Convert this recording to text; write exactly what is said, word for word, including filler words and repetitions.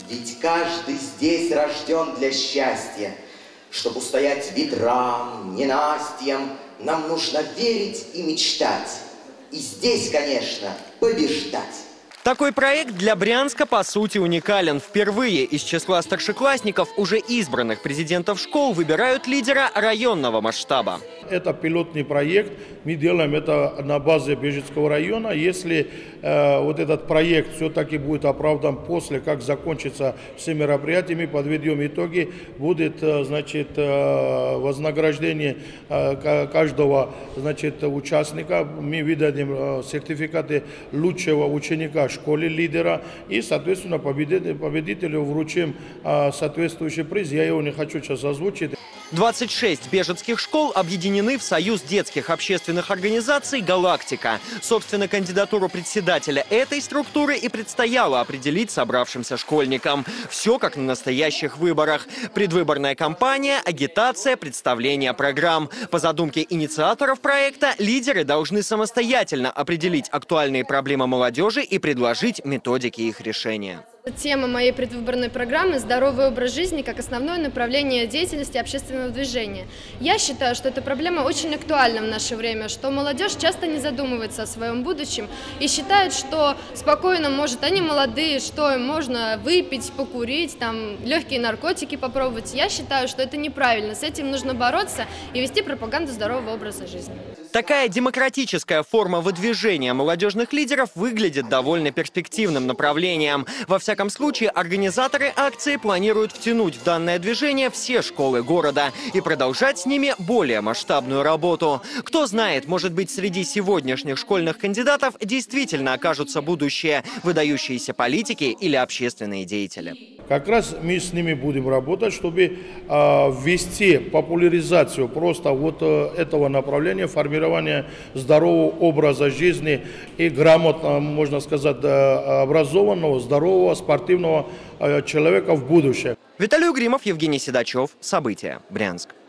Ведь каждый здесь рожден для счастья. Чтобы устоять ветрам, ненастьям, нам нужно верить и мечтать. И здесь, конечно, побеждать. Такой проект для Брянска по сути уникален. Впервые из числа старшеклассников, уже избранных президентов школ, выбирают лидера районного масштаба. Это пилотный проект. Мы делаем это на базе Бежецкого района. Если э, вот этот проект все-таки будет оправдан после, как закончатся все мероприятия, мы подведем итоги. Будет, э, значит, э, вознаграждение э, каждого, значит, участника. Мы выдадим э, сертификаты лучшего ученика школы, лидера. И, соответственно, победителю, победителю вручим э, соответствующий приз. Я его не хочу сейчас озвучить. двадцать шесть бежецких школ объединены в Союз детских общественных организаций «Галактика». Собственно, кандидатуру председателя этой структуры и предстояло определить собравшимся школьникам. Все как на настоящих выборах. Предвыборная кампания, агитация, представление программ. По задумке инициаторов проекта, лидеры должны самостоятельно определить актуальные проблемы молодежи и предложить методики их решения. Тема моей предвыборной программы – здоровый образ жизни как основное направление деятельности общественного движения. Я считаю, что эта проблема очень актуальна в наше время, что молодежь часто не задумывается о своем будущем и считает, что спокойно, может, они молодые, что им можно выпить, покурить, там, легкие наркотики попробовать. Я считаю, что это неправильно, с этим нужно бороться и вести пропаганду здорового образа жизни. Такая демократическая форма выдвижения молодежных лидеров выглядит довольно перспективным направлением. Во всяком случае, организаторы акции планируют втянуть в данное движение все школы города и продолжать с ними более масштабную работу. Кто знает, может быть, среди сегодняшних школьных кандидатов действительно окажутся будущие выдающиеся политики или общественные деятели. Как раз мы с ними будем работать, чтобы э, ввести популяризацию просто вот э, этого направления, формирования здорового образа жизни и грамотно, можно сказать, э, образованного, здорового, спортивного э, человека в будущем. Виталий Угримов, Евгений Седачев. События. Брянск.